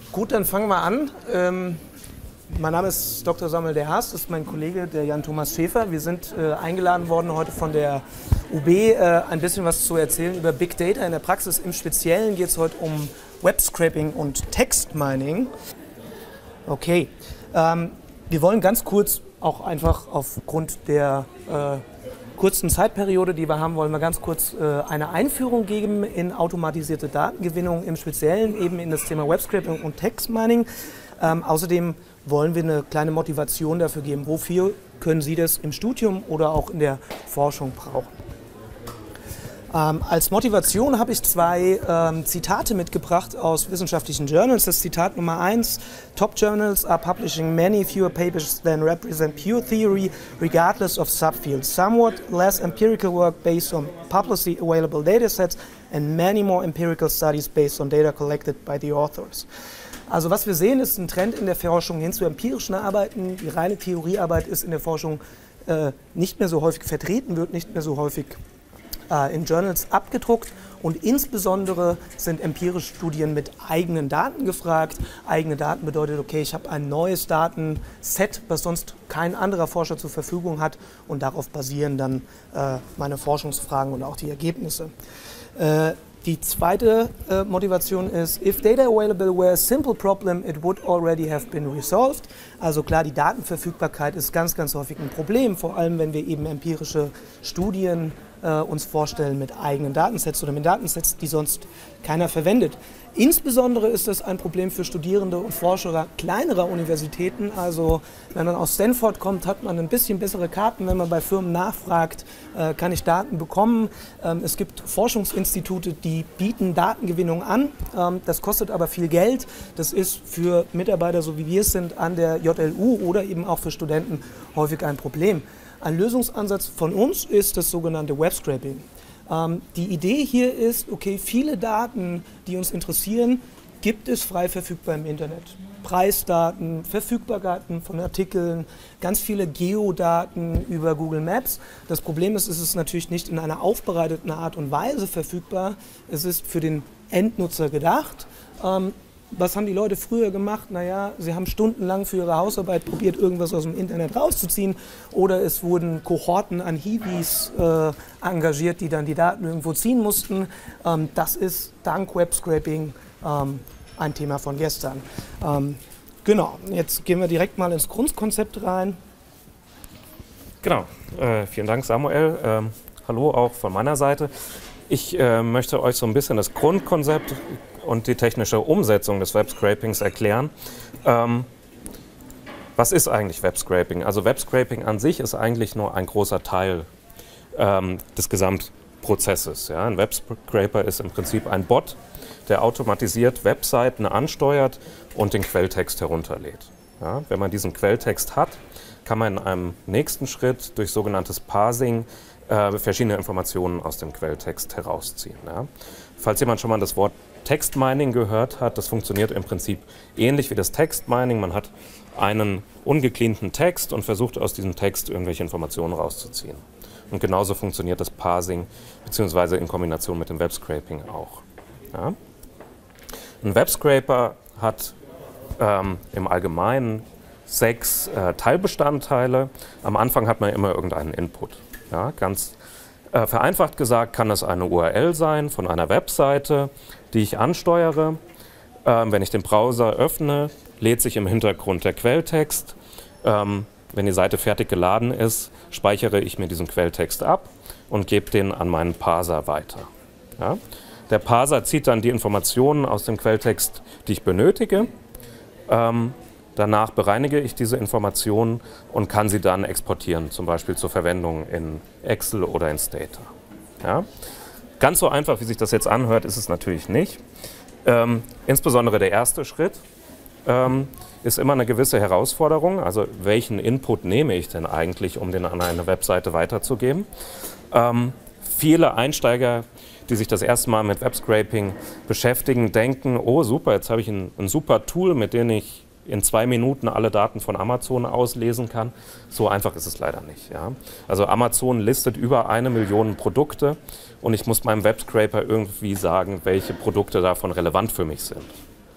Gut, dann fangen wir an. Mein Name ist Dr. Samuel de Haas, das ist mein Kollege, der Jan-Thomas Schäfer. Wir sind eingeladen worden, heute von der UB ein bisschen was zu erzählen über Big Data in der Praxis. Im Speziellen geht es heute um Web-Scraping und Text-Mining. Okay, wir wollen ganz kurz, auch einfach aufgrund der kurzen Zeitperiode, die wir haben, wollen wir ganz kurz eine Einführung geben in automatisierte Datengewinnung, im Speziellen eben in das Thema Web-Scraping und Text-Mining. Außerdem wollen wir eine kleine Motivation dafür geben, wofür können Sie das im Studium oder auch in der Forschung brauchen. Als Motivation habe ich zwei Zitate mitgebracht aus wissenschaftlichen Journals. Das Zitat Nummer 1: Top journals are publishing many fewer papers than represent pure theory, regardless of subfields. Somewhat less empirical work based on publicly available datasets and many more empirical studies based on data collected by the authors. Also was wir sehen, ist ein Trend in der Forschung hin zu empirischen Arbeiten. Die reine Theoriearbeit ist in der Forschung nicht mehr so häufig vertreten, wird nicht mehr so häufig in Journals abgedruckt, und insbesondere sind empirische Studien mit eigenen Daten gefragt. Eigene Daten bedeutet, okay, ich habe ein neues Datenset, was sonst kein anderer Forscher zur Verfügung hat, und darauf basieren dann meine Forschungsfragen und auch die Ergebnisse. Die zweite Motivation ist, if data available were a simple problem, it would already have been resolved. Also klar, die Datenverfügbarkeit ist ganz, ganz häufig ein Problem, vor allem wenn wir eben empirische Studien uns vorstellen mit eigenen Datensets oder mit Datensets, die sonst keiner verwendet. Insbesondere ist das ein Problem für Studierende und Forscher kleinerer Universitäten. Also wenn man aus Stanford kommt, hat man ein bisschen bessere Karten, wenn man bei Firmen nachfragt, kann ich Daten bekommen. Es gibt Forschungsinstitute, die bieten Datengewinnung an. Das kostet aber viel Geld. Das ist für Mitarbeiter, so wie wir es sind, an der JLU oder eben auch für Studenten häufig ein Problem. Ein Lösungsansatz von uns ist das sogenannte Web-Scraping. Die Idee hier ist, okay, viele Daten, die uns interessieren, gibt es frei verfügbar im Internet. Preisdaten, Verfügbarkeiten von Artikeln, ganz viele Geodaten über Google Maps. Das Problem ist, es ist natürlich nicht in einer aufbereiteten Art und Weise verfügbar. Es ist für den Endnutzer gedacht. Was haben die Leute früher gemacht? Naja, sie haben stundenlang für ihre Hausarbeit probiert, irgendwas aus dem Internet rauszuziehen, oder es wurden Kohorten an Hiwis engagiert, die dann die Daten irgendwo ziehen mussten. Das ist dank Web-Scraping ein Thema von gestern. Genau, jetzt gehen wir direkt mal ins Grundkonzept rein. Genau, vielen Dank Samuel. Hallo auch von meiner Seite. Ich möchte euch so ein bisschen das Grundkonzept und die technische Umsetzung des Web-Scrapings erklären. Was ist eigentlich Web-Scraping? Also Web-Scraping an sich ist eigentlich nur ein großer Teil des Gesamtprozesses. Ja? Ein Web-Scraper ist im Prinzip ein Bot, der automatisiert Webseiten ansteuert und den Quelltext herunterlädt. Ja? Wenn man diesen Quelltext hat, kann man in einem nächsten Schritt durch sogenanntes Parsing verschiedene Informationen aus dem Quelltext herausziehen. Ja? Falls jemand schon mal das Wort Text-Mining gehört hat, das funktioniert im Prinzip ähnlich wie das Text-Mining. Man hat einen ungecleanten Text und versucht aus diesem Text irgendwelche Informationen rauszuziehen. Und genauso funktioniert das Parsing beziehungsweise in Kombination mit dem Web-Scraping auch. Ja? Ein Web-Scraper hat im Allgemeinen 6 Teilbestandteile. Am Anfang hat man immer irgendeinen Input. Ja, ganz vereinfacht gesagt kann es eine URL sein von einer Webseite, die ich ansteuere. Wenn ich den Browser öffne, lädt sich im Hintergrund der Quelltext. Wenn die Seite fertig geladen ist, speichere ich mir diesen Quelltext ab und gebe den an meinen Parser weiter. Ja? Der Parser zieht dann die Informationen aus dem Quelltext, die ich benötige. Danach bereinige ich diese Informationen und kann sie dann exportieren, zum Beispiel zur Verwendung in Excel oder in Stata. Ja? Ganz so einfach, wie sich das jetzt anhört, ist es natürlich nicht. Insbesondere der erste Schritt ist immer eine gewisse Herausforderung. Also welchen Input nehme ich denn eigentlich, um den an eine Webseite weiterzugeben? Viele Einsteiger, die sich das erste Mal mit Web-Scraping beschäftigen, denken, oh super, jetzt habe ich ein super Tool, mit dem ich in 2 Minuten alle Daten von Amazon auslesen kann. So einfach ist es leider nicht. Ja? Also Amazon listet über 1 Million Produkte und ich muss meinem Webscraper irgendwie sagen, welche Produkte davon relevant für mich sind.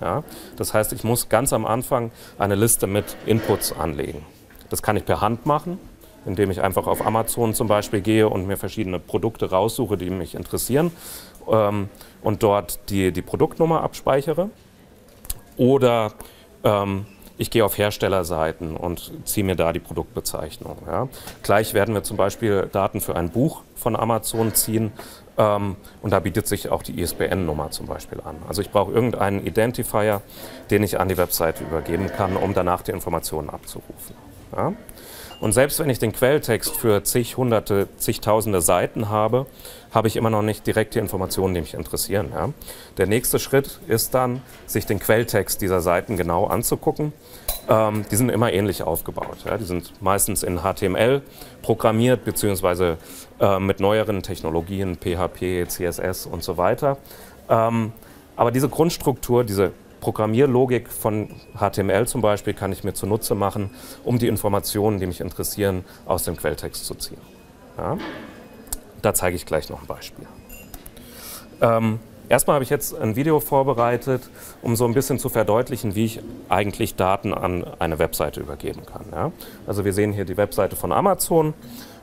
Ja? Das heißt, ich muss ganz am Anfang eine Liste mit Inputs anlegen. Das kann ich per Hand machen, indem ich einfach auf Amazon zum Beispiel gehe und mir verschiedene Produkte raussuche, die mich interessieren und dort die Produktnummer abspeichere. Oder ich gehe auf Herstellerseiten und ziehe mir da die Produktbezeichnung. Ja. Gleich werden wir zum Beispiel Daten für ein Buch von Amazon ziehen und da bietet sich auch die ISBN-Nummer zum Beispiel an. Also ich brauche irgendeinen Identifier, den ich an die Webseite übergeben kann, um danach die Informationen abzurufen. Ja. Und selbst wenn ich den Quelltext für zig, hunderte, zigtausende Seiten habe, habe ich immer noch nicht direkt die Informationen, die mich interessieren. Ja. Der nächste Schritt ist dann, sich den Quelltext dieser Seiten genau anzugucken. Die sind immer ähnlich aufgebaut. Ja. Die sind meistens in HTML programmiert, beziehungsweise mit neueren Technologien, PHP, CSS und so weiter. Aber diese Grundstruktur, diese Programmierlogik von HTML zum Beispiel kann ich mir zunutze machen, um die Informationen, die mich interessieren, aus dem Quelltext zu ziehen. Ja? Da zeige ich gleich noch ein Beispiel. Erstmal habe ich jetzt ein Video vorbereitet, um so ein bisschen zu verdeutlichen, wie ich eigentlich Daten an eine Webseite übergeben kann. Ja? Also wir sehen hier die Webseite von Amazon.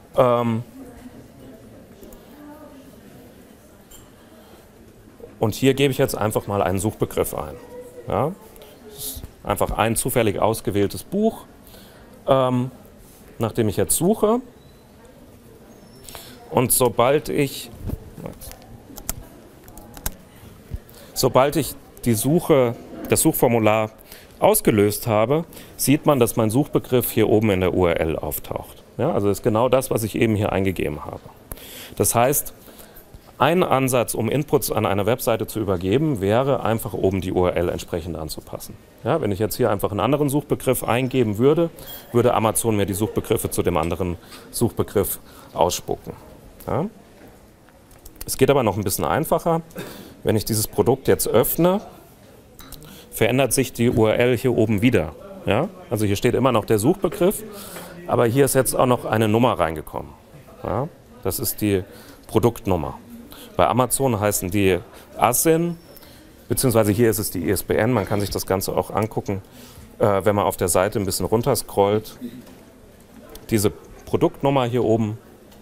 Und hier gebe ich jetzt einfach mal einen Suchbegriff ein. Ja, das ist einfach ein zufällig ausgewähltes Buch, nach dem ich jetzt suche. Und sobald ich das Suchformular ausgelöst habe, sieht man, dass mein Suchbegriff hier oben in der URL auftaucht. Ja, also das ist genau das, was ich eben hier eingegeben habe. Das heißt, ein Ansatz, um Inputs an eine Webseite zu übergeben, wäre einfach oben die URL entsprechend anzupassen. Ja, wenn ich jetzt hier einfach einen anderen Suchbegriff eingeben würde, würde Amazon mir die Suchbegriffe zu dem anderen Suchbegriff ausspucken. Ja. Es geht aber noch ein bisschen einfacher. Wenn ich dieses Produkt jetzt öffne, verändert sich die URL hier oben wieder. Ja. Also hier steht immer noch der Suchbegriff, aber hier ist jetzt auch noch eine Nummer reingekommen. Ja. Das ist die Produktnummer. Bei Amazon heißen die ASIN, beziehungsweise hier ist es die ISBN. Man kann sich das Ganze auch angucken, wenn man auf der Seite ein bisschen runter scrollt. Diese Produktnummer hier oben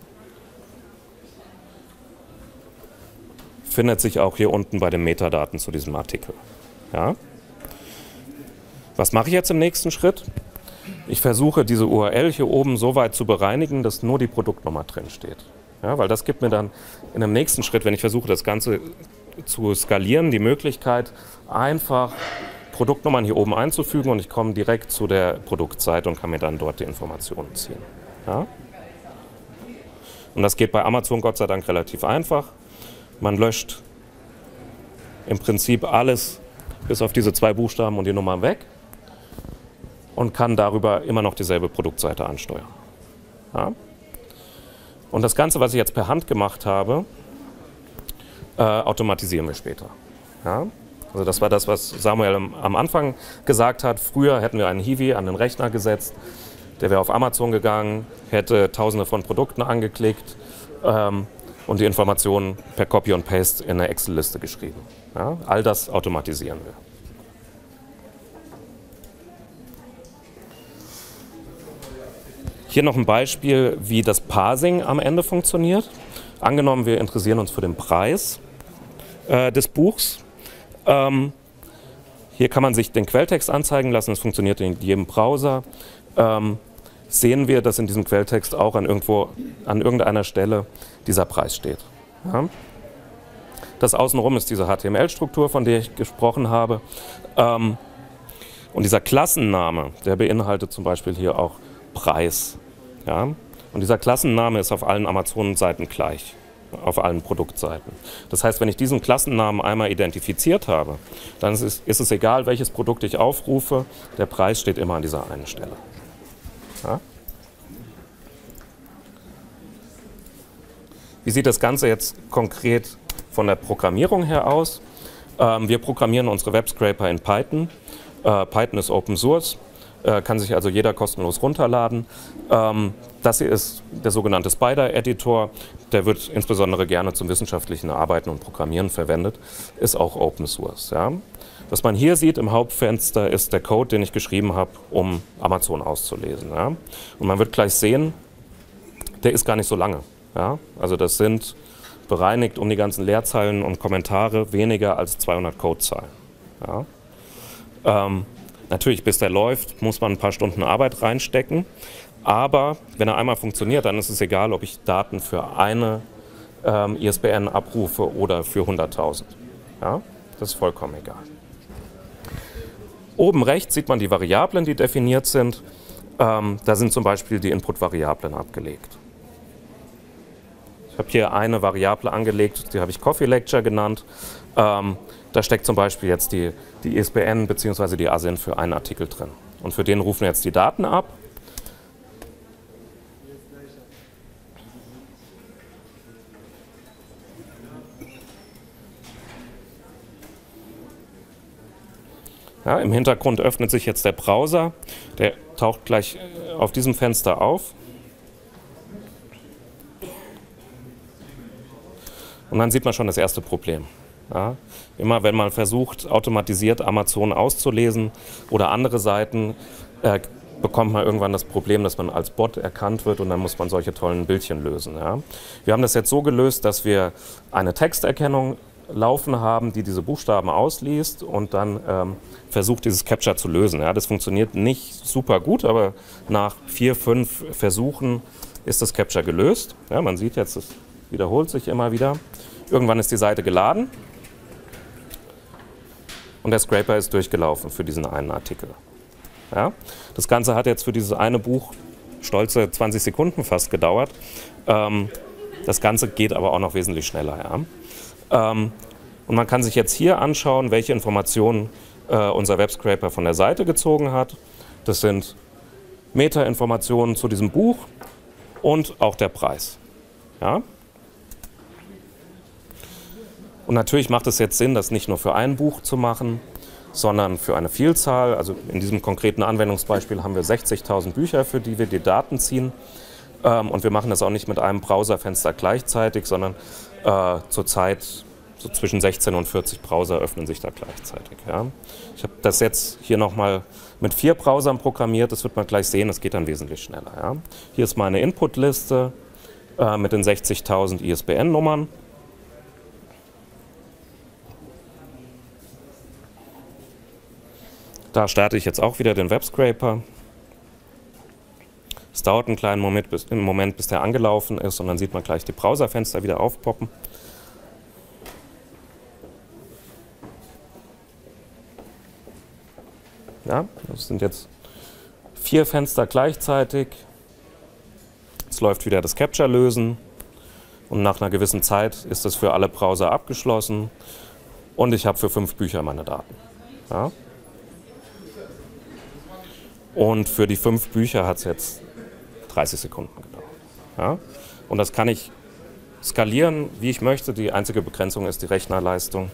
findet sich auch hier unten bei den Metadaten zu diesem Artikel. Ja? Was mache ich jetzt im nächsten Schritt? Ich versuche, diese URL hier oben so weit zu bereinigen, dass nur die Produktnummer drin steht. Ja, weil das gibt mir dann in dem nächsten Schritt, wenn ich versuche, das Ganze zu skalieren, die Möglichkeit, einfach Produktnummern hier oben einzufügen und ich komme direkt zu der Produktseite und kann mir dann dort die Informationen ziehen. Ja? Und das geht bei Amazon Gott sei Dank relativ einfach. Man löscht im Prinzip alles bis auf diese 2 Buchstaben und die Nummern weg und kann darüber immer noch dieselbe Produktseite ansteuern. Ja? Und das Ganze, was ich jetzt per Hand gemacht habe, automatisieren wir später. Ja? Also das war das, was Samuel am Anfang gesagt hat. Früher hätten wir einen Hiwi an den Rechner gesetzt, der wäre auf Amazon gegangen, hätte Tausende von Produkten angeklickt und die Informationen per Copy und Paste in eine Excel-Liste geschrieben. Ja? All das automatisieren wir. Hier noch ein Beispiel, wie das Parsing am Ende funktioniert. Angenommen, wir interessieren uns für den Preis des Buchs. Hier kann man sich den Quelltext anzeigen lassen, das funktioniert in jedem Browser. Sehen wir, dass in diesem Quelltext auch an irgendeiner Stelle dieser Preis steht. Ja? Das außenrum ist diese HTML-Struktur, von der ich gesprochen habe. Und dieser Klassenname, der beinhaltet zum Beispiel hier auch Preis. Ja? Und dieser Klassenname ist auf allen Amazon-Seiten gleich, auf allen Produktseiten. Das heißt, wenn ich diesen Klassennamen einmal identifiziert habe, dann ist es egal, welches Produkt ich aufrufe, der Preis steht immer an dieser einen Stelle. Ja? Wie sieht das Ganze jetzt konkret von der Programmierung her aus? Wir programmieren unsere Webscraper in Python. Python ist Open Source. kann sich also jeder kostenlos runterladen. Das hier ist der sogenannte Spider-Editor. Der wird insbesondere gerne zum wissenschaftlichen Arbeiten und Programmieren verwendet. Ist auch Open Source. Ja. Was man hier sieht im Hauptfenster ist der Code, den ich geschrieben habe, um Amazon auszulesen. Ja. Und man wird gleich sehen, der ist gar nicht so lange. Ja. Also das sind bereinigt um die ganzen Leerzeilen und Kommentare weniger als 200 Codezeilen. Ja. Natürlich, bis der läuft, muss man ein paar Stunden Arbeit reinstecken. Aber wenn er einmal funktioniert, dann ist es egal, ob ich Daten für eine ISBN abrufe oder für 100.000. Ja? Das ist vollkommen egal. Oben rechts sieht man die Variablen, die definiert sind. Da sind zum Beispiel die Input-Variablen abgelegt. Ich habe hier eine Variable angelegt, die habe ich Coffee Lecture genannt. Da steckt zum Beispiel jetzt die ISBN bzw. die ASIN für einen Artikel drin. Und für den rufen wir jetzt die Daten ab. Ja, im Hintergrund öffnet sich jetzt der Browser. Der taucht gleich auf diesem Fenster auf. Und dann sieht man schon das erste Problem. Ja, immer wenn man versucht, automatisiert Amazon auszulesen oder andere Seiten, bekommt man irgendwann das Problem, dass man als Bot erkannt wird und dann muss man solche tollen Bildchen lösen. Ja. Wir haben das jetzt so gelöst, dass wir eine Texterkennung laufen haben, die diese Buchstaben ausliest und dann versucht, dieses Captcha zu lösen. Ja. Das funktioniert nicht super gut, aber nach 4, 5 Versuchen ist das Captcha gelöst. Ja, man sieht jetzt, es wiederholt sich immer wieder. Irgendwann ist die Seite geladen. Und der Scraper ist durchgelaufen für diesen einen Artikel. Ja? Das Ganze hat jetzt für dieses eine Buch stolze 20 Sekunden fast gedauert. Das Ganze geht aber auch noch wesentlich schneller. Ja? Und man kann sich jetzt hier anschauen, welche Informationen unser Webscraper von der Seite gezogen hat. Das sind Metainformationen zu diesem Buch und auch der Preis. Ja? Und natürlich macht es jetzt Sinn, das nicht nur für ein Buch zu machen, sondern für eine Vielzahl. Also in diesem konkreten Anwendungsbeispiel haben wir 60.000 Bücher, für die wir die Daten ziehen. Und wir machen das auch nicht mit einem Browserfenster gleichzeitig, sondern zurzeit so zwischen 16 und 40 Browser öffnen sich da gleichzeitig. Ja. Ich habe das jetzt hier nochmal mit 4 Browsern programmiert. Das wird man gleich sehen, das geht dann wesentlich schneller. Ja. Hier ist meine Inputliste mit den 60.000 ISBN-Nummern. Da starte ich jetzt auch wieder den Webscraper. Es dauert einen kleinen Moment, bis der angelaufen ist und dann sieht man gleich die Browserfenster wieder aufpoppen. Ja, das sind jetzt 4 Fenster gleichzeitig. Es läuft wieder das Captcha lösen und nach einer gewissen Zeit ist es für alle Browser abgeschlossen und ich habe für 5 Bücher meine Daten. Ja. Und für die 5 Bücher hat es jetzt 30 Sekunden gedauert. Ja? Und das kann ich skalieren, wie ich möchte. Die einzige Begrenzung ist die Rechnerleistung.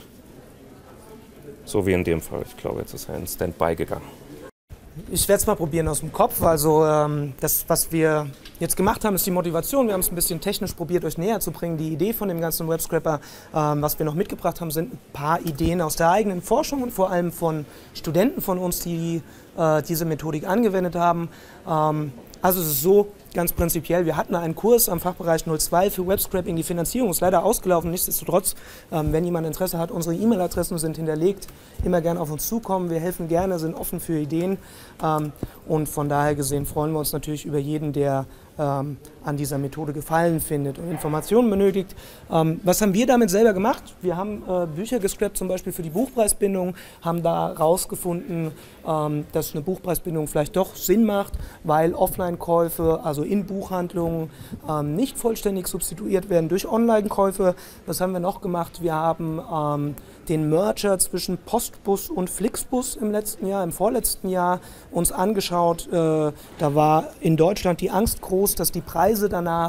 So wie in dem Fall. Ich glaube, jetzt ist er in Standby gegangen. Ich werde es mal probieren aus dem Kopf. Also das, was wir jetzt gemacht haben, ist die Motivation. Wir haben es ein bisschen technisch probiert, euch näher zu bringen. Die Idee von dem ganzen Webscraper, was wir noch mitgebracht haben, sind ein paar Ideen aus der eigenen Forschung und vor allem von Studenten von uns, die diese Methodik angewendet haben. Also es ist so ganz prinzipiell, wir hatten einen Kurs am Fachbereich 02 für Webscraping, die Finanzierung ist leider ausgelaufen, nichtsdestotrotz, wenn jemand Interesse hat, unsere E-Mail-Adressen sind hinterlegt, immer gerne auf uns zukommen, wir helfen gerne, sind offen für Ideen und von daher gesehen freuen wir uns natürlich über jeden, der an dieser Methode Gefallen findet und Informationen benötigt. Was haben wir damit selber gemacht? Wir haben Bücher gescrapt, zum Beispiel für die Buchpreisbindung, haben da rausgefunden, dass eine Buchpreisbindung vielleicht doch Sinn macht, weil Offline-Käufe, also in Buchhandlungen, nicht vollständig substituiert werden durch Online-Käufe. Was haben wir noch gemacht? Wir haben den Merger zwischen Postbus und Flixbus im vorletzten Jahr uns angeschaut. Da war in Deutschland die Angst groß, dass die Preise danach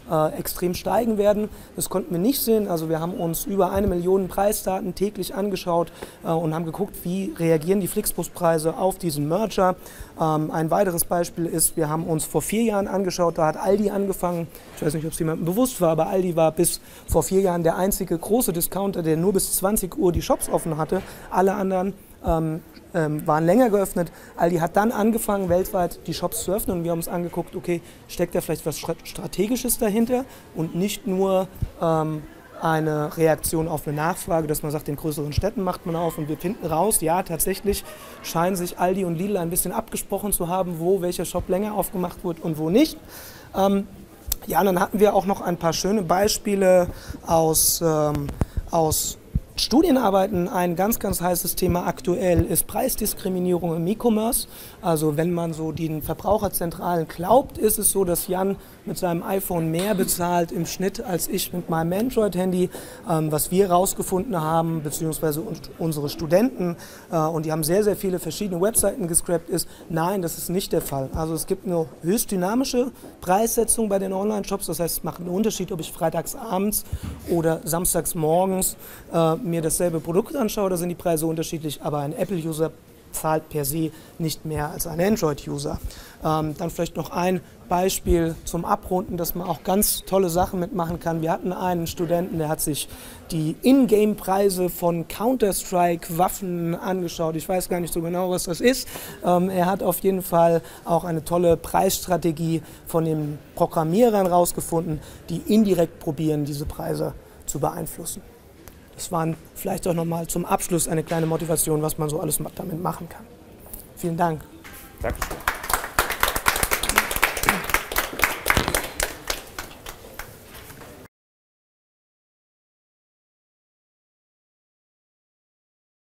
extrem steigen werden. Das konnten wir nicht sehen. Also wir haben uns über 1 Million Preisdaten täglich angeschaut und haben geguckt, wie reagieren die Flixbus-Preise auf diesen Merger. Ein weiteres Beispiel ist, wir haben uns vor 4 Jahren angeschaut, da hat Aldi angefangen, ich weiß nicht, ob es jemandem bewusst war, aber Aldi war bis vor 4 Jahren der einzige große Discounter, der nur bis 20 Uhr die Shops offen hatte. Alle anderen waren länger geöffnet. Aldi hat dann angefangen, weltweit die Shops zu öffnen und wir haben uns angeguckt, okay, steckt da vielleicht was Strategisches dahinter und nicht nur eine Reaktion auf eine Nachfrage, dass man sagt, in größeren Städten macht man auf und wir finden raus, ja, tatsächlich scheinen sich Aldi und Lidl ein bisschen abgesprochen zu haben, wo welcher Shop länger aufgemacht wird und wo nicht. Ja, und dann hatten wir auch noch ein paar schöne Beispiele aus Studienarbeiten. Ein ganz, ganz heißes Thema aktuell ist Preisdiskriminierung im E-Commerce. Also wenn man so den Verbraucherzentralen glaubt, ist es so, dass Jan mit seinem iPhone mehr bezahlt im Schnitt als ich mit meinem Android-Handy. Was wir herausgefunden haben, beziehungsweise unsere Studenten, und die haben sehr, sehr viele verschiedene Webseiten gescrapt, ist, nein, das ist nicht der Fall. Also es gibt eine höchst dynamische Preissetzung bei den Online-Shops. Das heißt, es macht einen Unterschied, ob ich freitags abends oder samstags morgens mir dasselbe Produkt anschaue, da sind die Preise unterschiedlich, aber ein Apple-User zahlt per se nicht mehr als ein Android-User. Dann vielleicht noch ein Beispiel zum Abrunden, dass man auch ganz tolle Sachen mitmachen kann. Wir hatten einen Studenten, der hat sich die Ingame-Preise von Counter-Strike-Waffen angeschaut. Ich weiß gar nicht so genau, was das ist. Er hat auf jeden Fall auch eine tolle Preisstrategie von den Programmierern rausgefunden, die indirekt probieren, diese Preise zu beeinflussen. Das waren vielleicht auch nochmal zum Abschluss eine kleine Motivation, was man so alles damit machen kann. Vielen Dank. Danke.